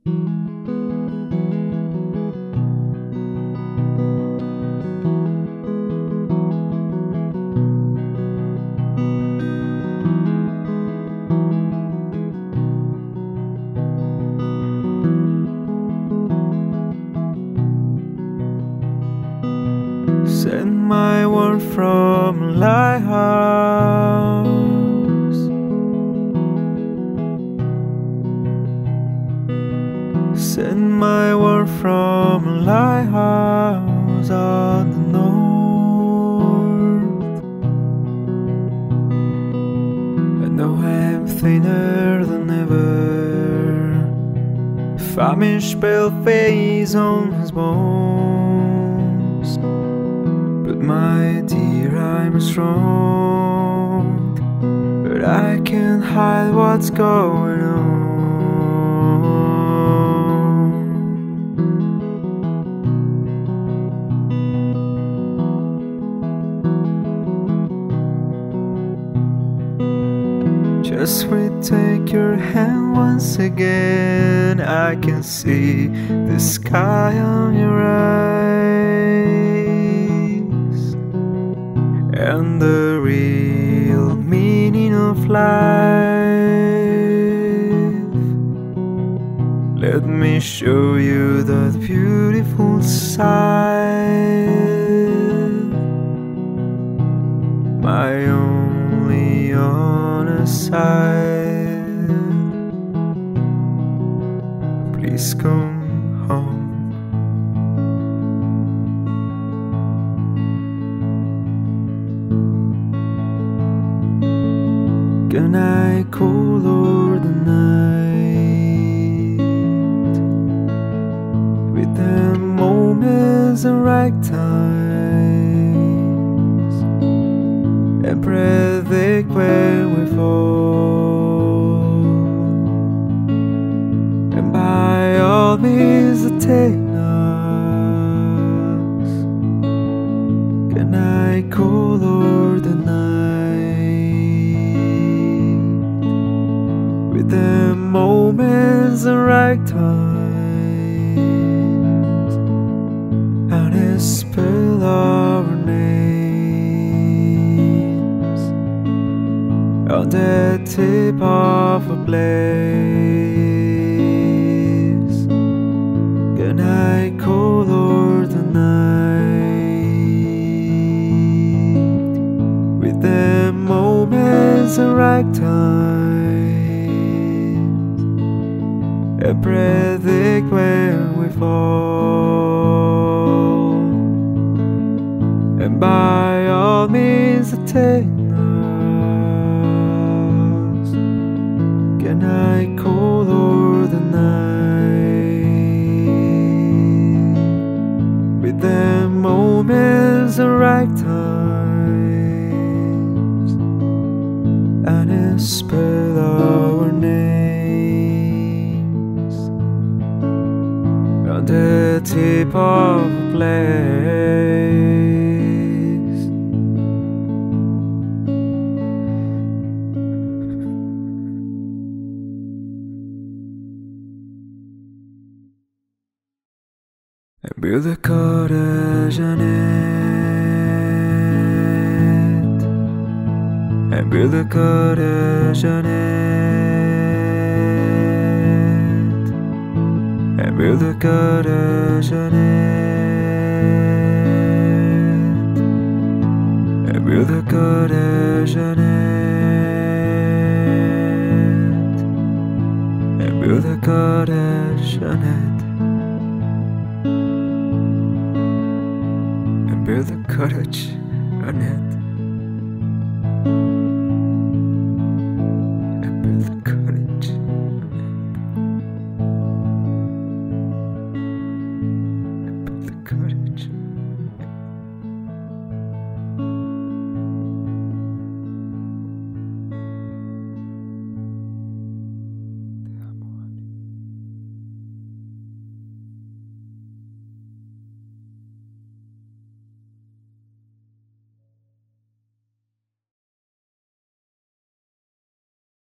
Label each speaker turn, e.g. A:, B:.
A: Send my word from a lighthouse. Send my word from a lighthouse on the north. I know I'm thinner than ever. Famished pale face on his bones. But my dear, I'm strong, but I can't hide what's going on. Just we take your hand once again, I can see the sky on your eyes, and the real meaning of life. Let me show you that beautiful side, my only honest side. Please come home. Can I color the night with the moments and right times, and predict where we fall, and by all means attain us? Can I color the night with the moments and right times, and spell our names on the tip of a blaze? Can I color the night with the moments and right times, and predict where we fall, and by all means attain us? Can I color the night with the moments and right times, and spell our names on the tip of a blade? And build a cottage on it, and build a cottage on it, and build a cottage on it, and build a cottage on it, and build a cottage on it. Build a cottage on it, and build a cottage.